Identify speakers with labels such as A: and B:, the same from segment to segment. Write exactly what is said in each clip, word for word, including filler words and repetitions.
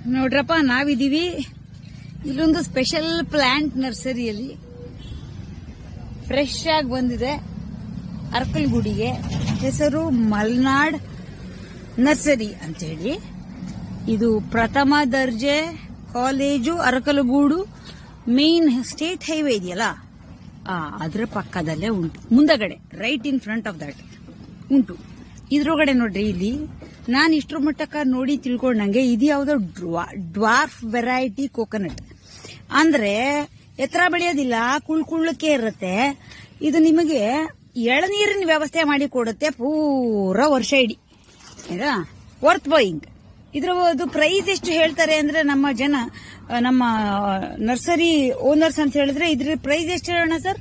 A: ನೋಡ್ರಪ್ಪ, ನಾವಿದೀವಿ ಇಲ್ಲೊಂದು special plant ನರ್ಸರಿಯಲ್ಲಿ. ಫ್ರೆಶ್ ಆಗಿ ಬಂದಿದೆ. ಅರ್ಕಲ್ಗೂಡಿಗೆ ಹೆಸರು ಮಲ್ನಾಡ್ ನರ್ಸರಿ ಅಂತ ಹೇಳಿ. ಇದು ಪ್ರಥಮ ದರ್ಜೆ college Arkalgud main state highway ಇದೆಯಲ್ಲ, ಅದರ ಪಕ್ಕದಲ್ಲೇ ಉಂಟು. ಮುಂದಗಡೆ right in front of that ಉಂಟು. ಇದ್ರೊಳಗಡೆ ನೋಡ್ರಿ, ಇಲ್ಲಿ ನಾನು ಇಷ್ಟರ ಮಟ್ಟಕ್ಕ ನೋಡಿ ತಿಳ್ಕೊಂಡಂಗೆ ಇದು ಯಾವ್ದೋ ಡ್ವಾರ್ಫ್ ವೆರೈಟಿ ಕೋಕೋನಟ್. ಅಂದ್ರೆ ಎತ್ತರ ಬೆಳೆಯೋದಿಲ್ಲ, ಕುಳ್ ಕುಳ್ಳಕ್ಕೆ ಇರುತ್ತೆ. ಇದು ನಿಮಗೆ ಎಳನೀರಿನ ವ್ಯವಸ್ಥೆ ಮಾಡಿ ಕೊಡುತ್ತೆ ಪೂರ ವರ್ಷ ಇಡೀ. Worth buying. ಇದ್ರ ಪ್ರೈಸ್ ಎಷ್ಟು ಹೇಳ್ತಾರೆ ಅಂದ್ರೆ, ನಮ್ಮ ಜನ ನಮ್ಮ ನರ್ಸರಿ ಓನರ್ಸ್ ಅಂತ ಹೇಳಿದ್ರೆ ಇದ್ರ ಪ್ರೈಸ್ ಎಷ್ಟು ಹೇಳೋಣ ಸರ್?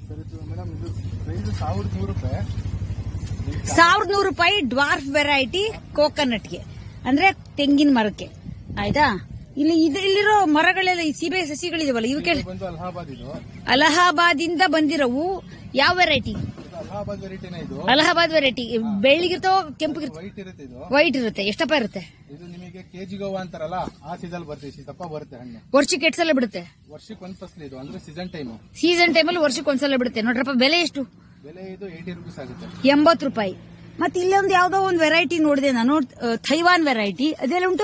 A: ಸಾವಿರದ ನೂರು ರೂಪಾಯಿ ಡ್ವಾರ್ಫ್ ವೆರೈಟಿ ಕೋಕೋನಟ್ಗೆ, ಅಂದ್ರೆ ತೆಂಗಿನ ಮರಕ್ಕೆ. ಆಯ್ತಾ? ಇಲ್ಲಿ ಇಲ್ಲಿರೋ ಮರಗಳೆಲ್ಲ ಈ ಸೀಬೆ ಸಸಿಗಳಿದಾವಲ್ಲ, ಇವಕ್ಕೆ ಅಲಹಾಬಾದ್ ಇಂದ ಬಂದಿರೋವು. ಯಾವ ವೆರೈಟಿ? ಅಲಹಾಬಾದ್ ವೆರೈಟಿ. ಬೆಳ್ಳಿಗಿರ್ತಾವ, ಕೆಂಪಗಿರ್ತಾವ, ವೈಟ್ ಇರುತ್ತೆ. ಎಷ್ಟಪ್ಪ ಇರುತ್ತೆ?
B: ಇದು ನಿಮಗೆ ಕೆಜಿ ಗೋವಾ ಅಂತಾರಲ್ಲ, ಆ ಸೀಸನ್ ಬರುತ್ತೆ. ದಪ್ಪ ಬರುತ್ತೆ ಹಣ್ಣು.
A: ವರ್ಷಕ್ಕೆ ಎಷ್ಟು ಸಲ ಬಿಡುತ್ತೆ?
B: ವರ್ಷಕ್ಕೆ ಒಂದ್ ಫಸಲು. ಇದು ಅಂದ್ರೆ ಸೀಸನ್ ಟೈಮ್.
A: ಸೀಸನ್ ಟೈಮಲ್ಲಿ ವರ್ಷಕ್ಕೆ ಒಂದ್ಸಲ ಬಿಡುತ್ತೆ. ನೋಡ್ರಪ್ಪ, ಬೆಲೆ ಎಷ್ಟು?
B: ಬೆಲೆ ಇದು ಏಟಿ ರುಪೀಸ್ ಆಗುತ್ತೆ.
A: ಎಂಬತ್ತು ರೂಪಾಯಿ. ಮತ್ತೆ ಇಲ್ಲೊಂದು ಯಾವ್ದೋ ಒಂದು ವೆರೈಟಿ ನೋಡಿದೆ ನಾನು, ಥೈವಾನ್ ವೆರೈಟಿ. ಅದೆಲ್ಲ ಉಂಟು?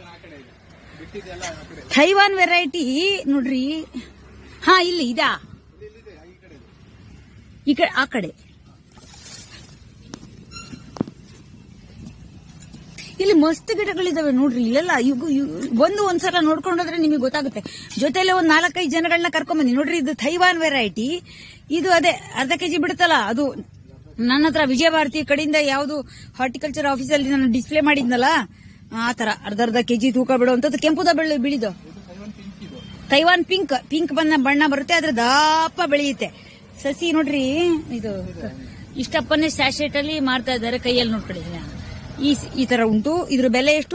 A: ಥೈವಾನ್ ವೆರೈಟಿ ನೋಡ್ರಿ. ಹಾ, ಇಲ್ಲಿ ಇದಾ? ಈ ಕಡೆ, ಆ ಕಡೆ ಇಲ್ಲಿ ಮಸ್ತ್ ಗಿಡಗಳಿದಾವೆ ನೋಡ್ರಿ. ಇಲ್ಲೆಲ್ಲ ಬಂದು ಒಂದ್ಸಲ ನೋಡ್ಕೊಂಡೋದ್ರೆ ನಿಮಗೆ ಗೊತ್ತಾಗುತ್ತೆ. ಜೊತೆಲೆ ಒಂದ್ ನಾಲ್ಕೈದು ಜನಗಳನ್ನ ಕರ್ಕೊಂಬಂದಿ ನೋಡ್ರಿ. ಇದು ಥೈವಾನ್ ವೆರೈಟಿ. ಇದು ಅದೇ ಅರ್ಧ ಕೆಜಿ ಬಿಡುತ್ತಲ್ಲ, ಅದು ನನ್ನ ಹತ್ರ ವಿಜಯ ಭಾರತಿ ಕಡೆಯಿಂದ ಯಾವ್ದು ಹಾರ್ಟಿಕಲ್ಚರ್ ಆಫೀಸಲ್ಲಿ ನಾನು ಡಿಸ್ಪ್ಲೇ ಮಾಡಿದ್ನಲ್ಲ, ಆ ತರ ಅರ್ಧ ಅರ್ಧ ಕೆಜಿ ತೂಕ ಬಿಡುವಂತದ್ದು. ಕೆಂಪುದ ಬೆಳೆ ಬಿಳಿದು ತೈವಾನ್ ಪಿಂಕ್ ಪಿಂಕ್ ಬಣ್ಣ ಬಣ್ಣ ಬರುತ್ತೆ. ಅದ್ರ ದಪ್ಪ ಬೆಳೆಯುತ್ತೆ ಸಸಿ ನೋಡ್ರಿ. ಇದು ಇಷ್ಟಪ್ಪನ್ನೇ ಸ್ಯಾಶೆಟ್ ಅಲ್ಲಿ ಮಾರ್ತಾ ಇದ್ದಾರೆ, ಕೈಯಲ್ಲಿ ನೋಡ್ಕೊಳ್ಳಿ. ಈ ಈ ತರ ಉಂಟು. ಇದ್ರ ಬೆಲೆ ಎಷ್ಟು?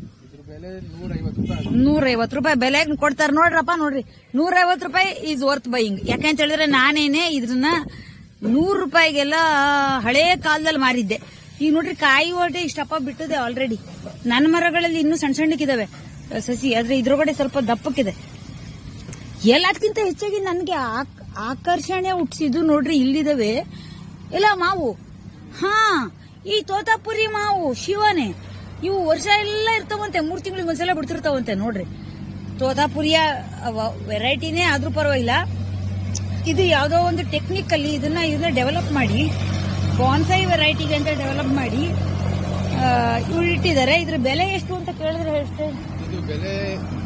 A: ನೂರೈವತ್ತು ರೂಪಾಯಿ ಬೆಲೆ ಕೊಡ್ತಾರೆ ನೋಡ್ರಪ್ಪ. ನೋಡ್ರಿ, ನೂರೈವತ್ತು ರೂಪಾಯಿ ಈಸ್ ವರ್ತ್ ಬೈಯಿಂಗ್. ಯಾಕಂತ ಹೇಳಿದ್ರೆ ನಾನೇನೆ ಇದನ್ನ ನೂರು ರೂಪಾಯಿಗೆಲ್ಲ ಹಳೇ ಕಾಲದಲ್ಲಿ ಮಾರಿದ್ದೆ. ಈಗ ನೋಡ್ರಿ, ಕಾಯಿ ಒಟ್ಟೆ ಇಷ್ಟಪ್ಪ ಬಿಟ್ಟಿದೆ ಆಲ್ರೆಡಿ. ನನ್ನ ಮರಗಳಲ್ಲಿ ಇನ್ನೂ ಸಣ್ಣ ಸಣ್ಣಕ್ಕಿದಾವೆ ಸಸಿ, ಆದ್ರೆ ಇದ್ರೊಳಗಡೆ ಸ್ವಲ್ಪ ದಪ್ಪಕ್ಕಿದೆ. ಎಲ್ಲದಕ್ಕಿಂತ ಹೆಚ್ಚಾಗಿ ನನಗೆ ಆಕರ್ಷಣೆ ಹುಟ್ಟಿಸಿದ್ದು ನೋಡ್ರಿ, ಇಲ್ಲಿದಾವೆ ಎಲ್ಲ ಮಾವು. ಹಾ, ಈ ತೋತಾಪುರಿ ಮಾವು ಶಿವನೇ. ಇವು ವರ್ಷ ಎಲ್ಲ ಇರ್ತಾವಂತೆ, ಮೂರ್ ತಿಂಗಳಿಗೆ ಒಂದ್ಸಲ ಬಿಡ್ತಿರ್ತಾವಂತೆ ನೋಡ್ರಿ. ತೋತಾಪುರಿಯ ವೆರೈಟಿನೇ ಆದ್ರೂ ಪರವಾಗಿಲ್ಲ. ಇದು ಯಾವ್ದೋ ಒಂದು ಟೆಕ್ನಿಕ್ ಅಲ್ಲಿ ಇದನ್ನ ಇದನ್ನ ಡೆವಲಪ್ ಮಾಡಿ, ಬಾನ್ಸೈ ವೆರೈಟಿಗೆ ಅಂತ ಡೆವಲಪ್ ಮಾಡಿ ಇವ್ರು ಇಟ್ಟಿದ್ದಾರೆ. ಇದ್ರ ಬೆಲೆ ಎಷ್ಟು ಅಂತ ಕೇಳಿದ್ರೆ ಎಷ್ಟು?
B: ಇದು ಬೆಲೆ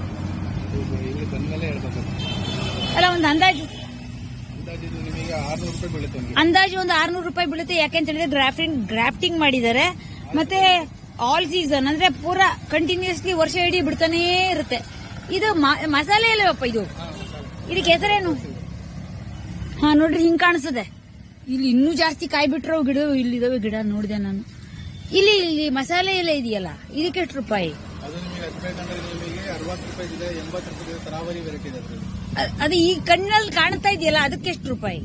A: ಅಲ್ಲ, ಒಂದು ಅಂದಾಜು
B: ನಿಮಗೆ
A: ಅಂದಾಜು ಒಂದು ಆರ್ನೂರು ರೂಪಾಯಿ ಬೀಳುತ್ತೆ. ಯಾಕೆಂತ ಹೇಳಿದ್ರೆ ಗ್ರಾಫ್ಟಿಂಗ್ ಗ್ರಾಫ್ಟಿಂಗ್ ಮಾಡಿದ್ದಾರೆ. ಮತ್ತೆ ಆಲ್ ಸೀಸನ್ ಅಂದ್ರೆ ಪೂರಾ ಕಂಟಿನ್ಯೂಸ್ಲಿ ವರ್ಷ ಇಡೀ ಬಿಡ್ತಾನೇ ಇರುತ್ತೆ. ಇದು ಮಸಾಲೆ ಅಲ್ಲವಪ್ಪ ಇದು? ಇದಕ್ಕೆ ಹೆಸರೇನು? ಹಾ ನೋಡ್ರಿ, ಹಿಂಗ್ ಕಾಣಿಸ್ತದೆ. ಇಲ್ಲಿ ಇನ್ನೂ ಜಾಸ್ತಿ ಕಾಯಿ ಬಿಟ್ರೋ ಗಿಡ ಇಲ್ಲಿದಾವೆ. ಗಿಡ ನೋಡಿದೆ ನಾನು. ಇಲ್ಲಿ ಇಲ್ಲಿ ಮಸಾಲೆ ಎಲೆ ಇದೆಯಲ್ಲ, ಇದಕ್ಕೆ ಎಷ್ಟು ರೂಪಾಯಿ? ಅದು ಈ ಕಣ್ಣಲ್ಲಿ ಕಾಣ್ತಾ ಇದೆಯಲ್ಲ, ಅದಕ್ಕೆ ಎಷ್ಟು ರೂಪಾಯಿ?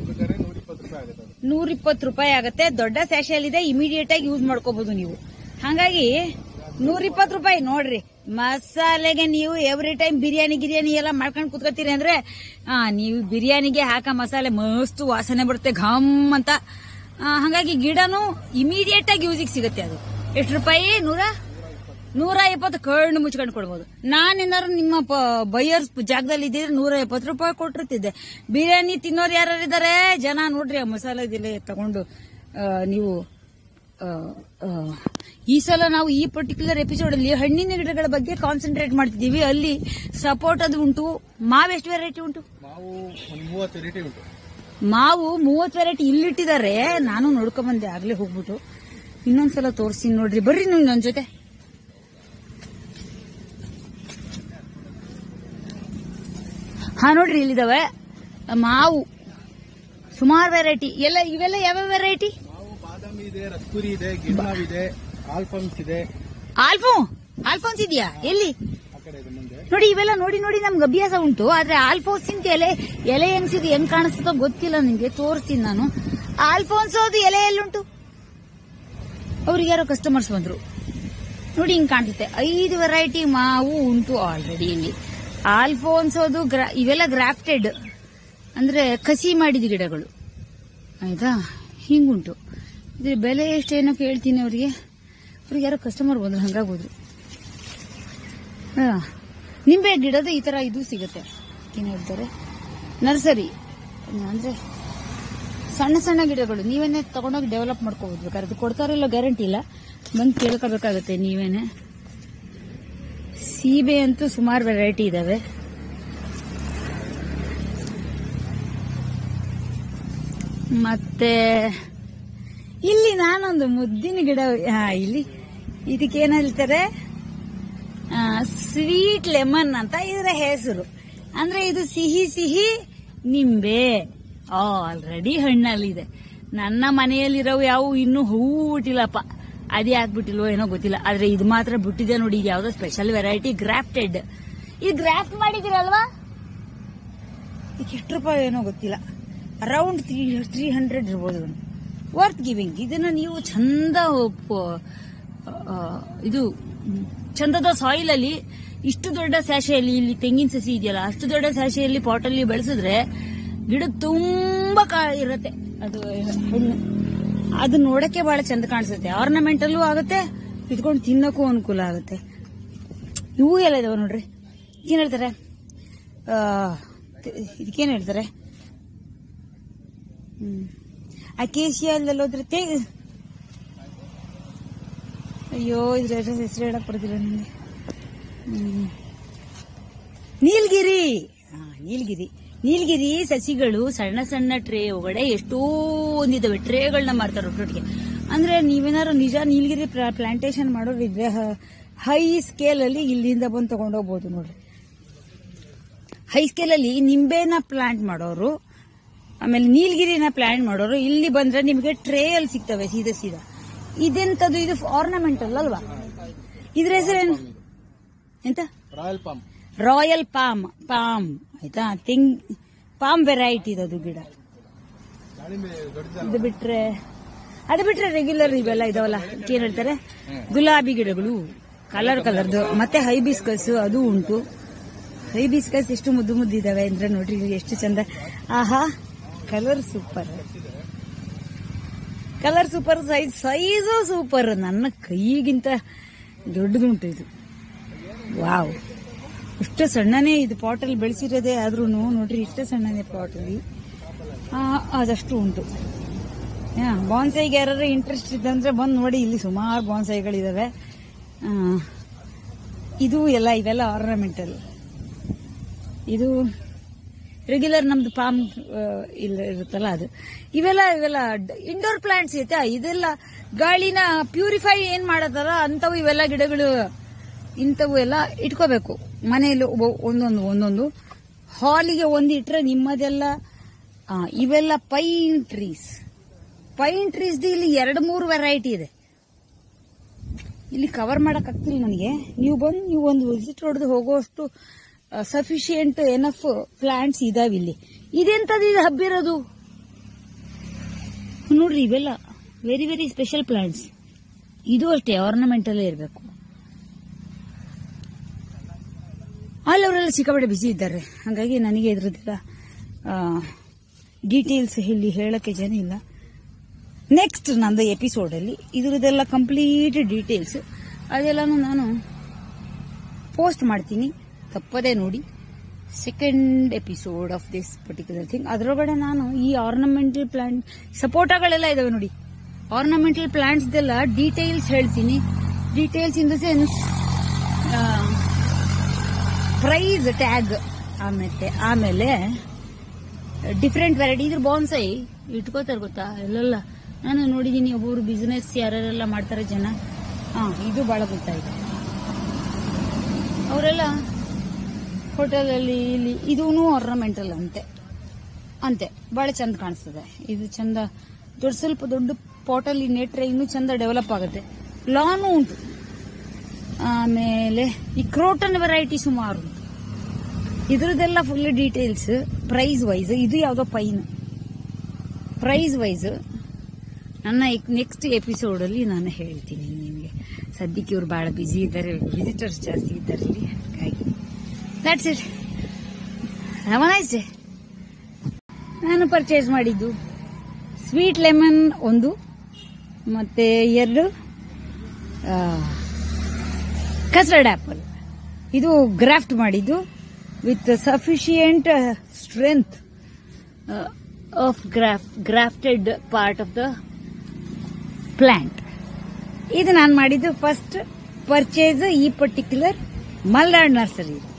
A: ನೂರ ಇಪ್ಪತ್ತು ರೂಪಾಯಿ ಆಗುತ್ತೆ. ದೊಡ್ಡ ಸ್ಯಾಶೆಯಲ್ಲಿದೆ, ಇಮಿಡಿಯೇಟ್ ಆಗಿ ಯೂಸ್ ಮಾಡ್ಕೋಬಹುದು ನೀವು. ಹಾಗಾಗಿ ನೂರ ಇಪ್ಪತ್ತು ರೂಪಾಯಿ ನೋಡ್ರಿ. ಮಸಾಲೆಗೆ ನೀವು ಎವ್ರಿ ಟೈಮ್ ಬಿರಿಯಾನಿ ಗಿರಿಯಾನಿ ಎಲ್ಲ ಮಾಡ್ಕೊಂಡು ಕುತ್ಕೋತೀರಿ ಅಂದ್ರೆ, ಆ ನೀವು ಬಿರಿಯಾನಿಗೆ ಹಾಕ ಮಸಾಲೆ ಮಸ್ತ್ ವಾಸನೆ ಬರುತ್ತೆ, ಘಮ್ ಅಂತ. ಹಾಗಾಗಿ ಗಿಡನು ಇಮಿಡಿಯೇಟ್ ಆಗಿ ಯೂಸಿಗೆ ಸಿಗುತ್ತೆ. ಅದು ಎಷ್ಟು ರೂಪಾಯಿ? ನೂರ ನೂರ ಇಪ್ಪತ್ತು ಕಣ್ಣು ಮುಚ್ಕೊಂಡು ಕೊಡ್ಬೋದು. ನಾನೇನಾದ್ರು ನಿಮ್ಮ ಬೈಯರ್ಸ್ ಜಾಗದಲ್ಲಿ ಇದ್ದಿದ್ರೆ ನೂರ ಇಪ್ಪತ್ತು ರೂಪಾಯಿ ಕೊಟ್ಟಿರ್ತಿದ್ದೆ. ಬಿರಿಯಾನಿ ತಿನ್ನೋರು ಯಾರಿದ್ದಾರೆ ಜನ ನೋಡ್ರಿ, ಆ ಮಸಾಲೆ ಇದೆಲ್ಲ ತಗೊಂಡು ನೀವು. ಈ ಸಲ ನಾವು ಈ ಪರ್ಟಿಕ್ಯುಲರ್ ಎಪಿಸೋಡ್ ಅಲ್ಲಿ ಹಣ್ಣಿನ ಗಿಡಗಳ ಬಗ್ಗೆ ಕಾನ್ಸಂಟ್ರೇಟ್ ಮಾಡ್ತಿದೀವಿ. ಅಲ್ಲಿ ಸಪೋರ್ಟ್ ಅದು ಉಂಟು. ಮಾವು ಎಷ್ಟು ವೆರೈಟಿ ಉಂಟು? ಮಾವು ಮೂವತ್ತು ವೆರೈಟಿ ಇಲ್ಲಿಟ್ಟಿದ್ದಾರೆ. ನಾನು ನೋಡ್ಕೊಂಡ್ ಬಂದೆ ಆಗ್ಲೇ ಹೋಗ್ಬಿಟ್ಟು. ಇನ್ನೊಂದ್ಸಲ ತೋರಿಸ್ತೀನಿ ನೋಡ್ರಿ, ಬರ್ರಿ ನೀವು ನನ್ನ ಜೊತೆ. ಹಾ ನೋಡ್ರಿ, ಇಲ್ಲಿದಾವೆ ಮಾವು ಸುಮಾರು ವೆರೈಟಿ. ಎಲ್ಲ ಇವೆಲ್ಲ ಯಾವ್ಯಾವ ವೆರೈಟಿ?
B: ಬಾದಾಮಿ ಇದೆ, ರಸ್ಪುರಿ ಇದೆ, ಗಿರ್ಮಾವ್ ಇದೆ, ಆಲ್ಫಾನ್ಸ್ ಇದೆ.
A: ಆಲ್ಫೋ ಆಲ್ಫೋನ್ಸ್ ಇದೆಯಾ? ಎಲ್ಲಿ? ನೋಡಿ, ಇವೆಲ್ಲ ನೋಡಿ ನೋಡಿ ನಮ್ಗೆ ಅಭ್ಯಾಸ ಉಂಟು. ಆದ್ರೆ ಆಲ್ಫೋನ್ಸ್ ಎಲೆ ಎಲೆ ಹೆಂಗ್ಸಿದ್ ಹೆಂಗ್ ಕಾಣಿಸ್ತೋ ಗೊತ್ತಿಲ್ಲ ನಿಮ್ಗೆ. ತೋರಿಸ್ತೀನಿ ನಾನು. ಆಲ್ಫೋನ್ಸ್ ಅದು ಎಲೆ ಎಲ್ಲುಂಟು? ಅವ್ರಿಗೆ ಯಾರೋ ಕಸ್ಟಮರ್ಸ್ ಬಂದ್ರು ನೋಡಿ ಹಿಂಗ್ ಕಾಣಿಸುತ್ತೆ. ಐದು ವೆರೈಟಿ ಮಾವು ಉಂಟು ಆಲ್ರೆಡಿ ಇಲ್ಲಿ. ಆಲ್ಫೋನ್ಸೋದು ಇವೆಲ್ಲ ಗ್ರಾಫ್ಟೆಡ್ ಅಂದ್ರೆ ಕಸಿ ಮಾಡಿದ ಗಿಡಗಳು ಆಯ್ತಾ, ಹಿಂಗುಂಟು. ಇದ್ರ ಬೆಲೆ ಎಷ್ಟೇನೋ ಕೇಳ್ತೀನಿ ಅವ್ರಿಗೆ. ಅವ್ರಿಗೆ ಯಾರೋ ಕಸ್ಟಮರ್ ಬಂದ್ರು, ಹಂಗಾಗೋದ್ರು. ನಿಂಬೆ ಗಿಡದ ಈ ತರ ಇದು ಸಿಗುತ್ತೆ. ಏನ್ ಹೇಳ್ತಾರೆ, ನರ್ಸರಿ ಅಂದ್ರೆ ಸಣ್ಣ ಸಣ್ಣ ಗಿಡಗಳು ನೀವೇನೆ ತಗೊಂಡೋಗಿ ಡೆವಲಪ್ ಮಾಡ್ಕೋಬಹುದು. ಬೇಕಾದ್ರೆ ಅದು ಕೊಡ್ತಾರಿಲ್ಲ ಗ್ಯಾರಂಟಿ ಇಲ್ಲ, ಬಂದು ಕೇಳ್ಕೋಬೇಕಾಗತ್ತೆ ನೀವೇನೆ. ಸೀಬೆ ಅಂತೂ ಸುಮಾರು ವೆರೈಟಿ ಇದಾವೆ. ಮತ್ತೆ ಇಲ್ಲಿ ನಾನೊಂದು ಮುದ್ದಿನ ಗಿಡ, ಹಾ ಇಲ್ಲಿ ಇದಕ್ಕೇನ್ ಹೇಳ್ತಾರೆ, ಸ್ವೀಟ್ ಲೆಮನ್ ಅಂತ ಇದರ ಹೆಸರು. ಅಂದ್ರೆ ಇದು ಸಿಹಿ ಸಿಹಿ ನಿಂಬೆ ಆಲ್ರೆಡಿ ಹಣ್ಣಲ್ಲಿದೆ. ನನ್ನ ಮನೆಯಲ್ಲಿರೋವು ಯಾವ ಇನ್ನೂ ಹೂವು ಬಿಟ್ಟಿಲ್ಲಪ್ಪ, ಅದೇ ಆಗ್ಬಿಟ್ಟಿಲ್ವೋ ಏನೋ ಗೊತ್ತಿಲ್ಲ. ಆದ್ರೆ ಇದು ಮಾತ್ರ ಬಿಟ್ಟಿದೆ ನೋಡಿ. ಇದು ಯಾವ್ದೋ ಸ್ಪೆಷಲ್ ವೆರೈಟಿ ಗ್ರಾಫ್ಟೆಡ್. ಇದು ಗ್ರಾಫ್ಟ್ ಮಾಡಿದಿರಲ್ವಾ, ಇದಕ್ಕೆ ಎಷ್ಟು ರೂಪಾಯಿ ಏನೋ ಗೊತ್ತಿಲ್ಲ. ಅರೌಂಡ್ ತ್ರೀ ತ್ರೀ ಹಂಡ್ರೆಡ್ ಇರ್ಬೋದು. Worth giving. ಇದನ್ನ ನೀವು ಚಂದ ಇದು ಚಂದದ ಸಾಯಿಲ್ ಅಲ್ಲಿ ಇಷ್ಟು ದೊಡ್ಡ ಸ್ಯಾಶೆಯಲ್ಲಿ, ಇಲ್ಲಿ ತೆಂಗಿನ ಸಸಿ ಇದೆಯಲ್ಲ ಅಷ್ಟು ದೊಡ್ಡ ಸ್ಯಾಶೆಯಲ್ಲಿ ಪಾಟಲ್ಲಿ ಬೆಳೆಸಿದ್ರೆ ಗಿಡ ತುಂಬಾ ಇರುತ್ತೆ. ಅದು ಹಣ್ಣು ಅದು ನೋಡಕ್ಕೆ ಬಹಳ ಚಂದ ಕಾಣಿಸುತ್ತೆ. ಆರ್ನಮೆಂಟಲ್ಲೂ ಆಗುತ್ತೆ, ಇದ್ಕೊಂಡು ತಿನ್ನಕ್ಕೂ ಅನುಕೂಲ ಆಗುತ್ತೆ. ಇವು ಎಲ್ಲ ಇದಾವೆ ನೋಡ್ರಿ. ಏನ್ ಹೇಳ್ತಾರೆ, ಇದಕ್ಕೇನ್ ಹೇಳ್ತಾರೆ, ಹ್ಮ್ ಅಕೇಶಿಯಲ್ಲೋದ್ರೆ ತೇ ಅಯ್ಯೋ ಇದ್ರ ಹೆಸರು ಹೇಳಕ್ ಬರ್ತಿಲ್ಲ ನನಗೆ. ಹ್ಮ್ ನೀಲಗಿರಿ. ಹಾ ನೀಲಗಿರಿ ನೀಲಗಿರಿ ಸಸಿಗಳು ಸಣ್ಣ ಸಣ್ಣ ಟ್ರೇ ಒಳಗಡೆ ಎಷ್ಟೋ ಒಂದಿದಾವೆ. ಟ್ರೇಗಳನ್ನ ಮಾರ್ತಾರೆ ಒಟ್ಟೊಟ್ಟಿಗೆ. ಅಂದ್ರೆ ನೀವೇನಾದ್ರು ನಿಜ ನೀಲಗಿರಿ ಪ್ಲಾಂಟೇಶನ್ ಮಾಡೋರಿದ್ರೆ ಹೈ ಸ್ಕೇಲ್ ಅಲ್ಲಿ ಇಲ್ಲಿಂದ ಬಂದು ತಗೊಂಡೋಗ್ಬೋದು ನೋಡ್ರಿ. ಹೈ ಸ್ಕೇಲ್ ಅಲ್ಲಿ ನಿಂಬೆನ ಪ್ಲಾಂಟ್ ಮಾಡೋರು, ಆಮೇಲೆ ನೀಲಗಿರಿನ ಪ್ಲಾಂಟ್ ಮಾಡೋರು ಇಲ್ಲಿ ಬಂದ್ರೆ ನಿಮಗೆ ಟ್ರೇ ಅಲ್ಲಿ ಸಿಗ್ತವೆ ಸೀದಾ ಸೀದಾ. ಇದೆಂತದ್ದು, ಇದು ಆರ್ನಮೆಂಟಲ್ ಅಲ್ವಾ? ಇದ್ರ ಹೆಸರೇನು ಎಂತ?
B: Royal palm.
A: Royal palm palm ಆಯ್ತಾ. ತೆಂಗ್ ಪಾಮ್ ವೆರೈಟಿ ಇದದು ಗಿಡ. ಇದು ಬಿಟ್ರೆ ಅದು ಬಿಟ್ರೆ ರೆಗ್ಯುಲರ್ ಇವೆಲ್ಲ ಇದಾವಲ್ಲ, ಏನ್ ಹೇಳ್ತಾರೆ, ಗುಲಾಬಿ ಗಿಡಗಳು ಕಲರ್ ಕಲರ್ದು. ಮತ್ತೆ ಹೈಬಿಸ್ಕಸ್ ಅದು ಉಂಟು. ಹೈಬಿಸ್ಕಸ್ ಎಷ್ಟು ಮುದ್ದು ಮುದ್ದು ಇದಾವೆ ಅಂದ್ರೆ ನೋಡ್ರಿ ಎಷ್ಟು ಚಂದ. ಆಹಾ colour super, colour super, size size super. ನನ್ನ ಕೈಗಿಂತ ದೊಡ್ಡದುಂಟು ಇದು. ವಾವ್, ಇಷ್ಟು ಸಣ್ಣನೇ ಇದು ಪಾಟಲ್ಲಿ ಬೆಳೆಸಿರೋದೇ ಆದ್ರೂ ನೋಡ್ರಿ ಇಷ್ಟು ಸಣ್ಣನೇ ಪಾಟಲ್ಲಿ ಅದಷ್ಟು ಉಂಟು. ಬಾನ್ಸೈಗೆ ಯಾರು ಇಂಟ್ರೆಸ್ಟ್ ಇದ್ದಂದ್ರೆ ಬಂದು ನೋಡಿ, ಇಲ್ಲಿ ಸುಮಾರು ಬಾನ್ಸೈಗಳಿದಾವೆ. ಇದು ಎಲ್ಲ ಇವೆಲ್ಲ ಆರ್ನಮೆಂಟಲ್. ಇದು ರೆಗ್ಯುಲರ್ ನಮ್ದು ಪಾಮ್ ಇಲ್ಲ ಇರುತ್ತಲ್ಲ ಅದು. ಇವೆಲ್ಲ ಇವೆಲ್ಲ ಇಂಡೋರ್ ಪ್ಲಾಂಟ್ಸ್ ಐತೆ. ಇದೆಲ್ಲ ಗಾಳಿನ ಪ್ಯೂರಿಫೈ ಏನ್ ಮಾಡತ್ತಾರ ಅಂತವು ಇವೆಲ್ಲ ಗಿಡಗಳು. ಇಂಥವು ಎಲ್ಲ ಇಟ್ಕೋಬೇಕು ಮನೆಯಲ್ಲಿ ಒಂದೊಂದು ಒಂದೊಂದು. ಹಾಲಿಗೆ ಒಂದು ಇಟ್ರೆ ನಿಮ್ಮದೆಲ್ಲ. ಇವೆಲ್ಲ ಪೈನ್ ಟ್ರೀಸ್. ಪೈನ್ ಟ್ರೀಸ್ ಇಲ್ಲಿ ಎರಡು ಮೂರು ವೆರೈಟಿ ಇದೆ. ಇಲ್ಲಿ ಕವರ್ ಮಾಡಕ್ ಆಗ್ತಿಲ್ಲ ನನಗೆ. ನೀವು ಬಂದು ನೀವು ಒಂದು ವಿಸಿಟ್ ಹೊಡೆದು ಹೋಗುವಷ್ಟು ಸಫಿಶಿಯಂಟ್ ಎನಫ್ ಪ್ಲಾಂಟ್ಸ್ ಇದಾವೆ ಇಲ್ಲಿ. ಇದೆಂತದ್ದು ಇದು ಹಬ್ಬಿರೋದು ನೋಡ್ರಿ. ಇವೆಲ್ಲ ವೆರಿ ವೆರಿ ಸ್ಪೆಷಲ್ ಪ್ಲಾಂಟ್ಸ್. ಇದು ಅಷ್ಟೇ ಆರ್ನಮೆಂಟಲ್ಲೇ ಇರಬೇಕು. ಅಲ್ಲಿ ಅವರೆಲ್ಲ ಸಿಕ್ಕಾಪಟ್ಟೆ ಬಿಸಿ ಇದ್ದಾರೆ, ಹಾಗಾಗಿ ನನಗೆ ಇದ್ರದ್ದೆಲ್ಲ ಡೀಟೇಲ್ಸ್ ಇಲ್ಲಿ ಹೇಳಕ್ಕೆ ಜನ ಇಲ್ಲ. ನೆಕ್ಸ್ಟ್ ನಂದು ಎಪಿಸೋಡ್ ಅಲ್ಲಿ ಇದ್ರದ್ದೆಲ್ಲ ಕಂಪ್ಲೀಟ್ ಡೀಟೇಲ್ಸ್ ಅದೆಲ್ಲಾನು ನಾನು ಪೋಸ್ಟ್ ಮಾಡ್ತೀನಿ, ತಪ್ಪದೇ ನೋಡಿ. Second episode of this particular thing. ಅದರೊಳಗಡೆ ನಾನು ಈ ಆರ್ನಮೆಂಟಲ್ ಪ್ಲಾಂಟ್ ಸಪೋರ್ಟಗಳೆಲ್ಲ ಇದಾವೆ ನೋಡಿ. ಆರ್ನಮೆಂಟಲ್ ಪ್ಲಾಂಟ್ಸ್ದೆಲ್ಲ ಡೀಟೇಲ್ಸ್ ಹೇಳ್ತೀನಿ. Details in the sense price tag, ಆಮೇಲೆ ಆಮೇಲೆ ಡಿಫ್ರೆಂಟ್ ವೆರೈಟಿ. ಇದ್ರ ಬಾನ್ಸೈ ಇಟ್ಕೋತಾರೆ ಗೊತ್ತಾ ಎಲ್ಲೆಲ್ಲ ನಾನು ನೋಡಿದೀನಿ. ಒಬ್ಬರು ಬಿಸಿನೆಸ್ ಯಾರೆಲ್ಲ ಮಾಡ್ತಾರೆ ಜನ, ಹಾ ಇದು ಬಹಳ ಗೊತ್ತಾಯ್ತು. ಅವರೆಲ್ಲ ಹೋಟೆಲಲ್ಲಿ ಇಲ್ಲಿ ಇದೂನು ಆರ್ನಮೆಂಟಲ್ ಅಂತೆ ಅಂತೆ ಬಹಳ ಚಂದ ಕಾಣಿಸ್ತದೆ. ಇದು ಚಂದ ದೊಡ್ಡ ಸ್ವಲ್ಪ ದೊಡ್ಡ ಪಾಟಲ್ಲಿ ನೆಟ್ರೆ ಇನ್ನೂ ಚಂದ ಡೆವಲಪ್ ಆಗುತ್ತೆ. ಲಾನು ಉಂಟು. ಆಮೇಲೆ ಈ ಕ್ರೋಟನ್ ವೆರೈಟಿ ಸುಮಾರು ಉಂಟು. ಇದ್ರದ್ದೆಲ್ಲ ಫುಲ್ ಡೀಟೇಲ್ಸ್ ಪ್ರೈಸ್ ವೈಸ್. ಇದು ಯಾವ್ದೋ ಪೈನ್ ಪ್ರೈಸ್ ವೈಸ್ ನನ್ನ ನೆಕ್ಸ್ಟ್ ಎಪಿಸೋಡಲ್ಲಿ ನಾನು ಹೇಳ್ತೀನಿ ನಿಮಗೆ. ಸದ್ಯಕ್ಕೆ ಇವ್ರು ಬಹಳ ಬ್ಯುಸಿ ಇದ್ದಾರೆ, ವಿಸಿಟರ್ಸ್ ಜಾಸ್ತಿ ಇದ್ದಾರೆ ಇಲ್ಲಿ, ಹಾಗಾಗಿ that's it. Have a nice day. ನಾನು ಪರ್ಚೇಸ್ ಮಾಡಿದ್ದು ಸ್ವೀಟ್ ಲೆಮನ್ ಒಂದು, ಮತ್ತೆ ಎರಡು ಕಸ್ಟರ್ಡ್ ಆಪಲ್. ಇದು ಗ್ರಾಫ್ಟ್ ಮಾಡಿದ್ದು with sufficient strength of grafted part of the plant. ಇದು ನಾನು ಮಾಡಿದ್ದು ಫಸ್ಟ್ ಪರ್ಚೇಸ್ ಈ ಪರ್ಟಿಕ್ಯುಲರ್ ಮಲ್ನಾಡ್ ನರ್ಸರಿ.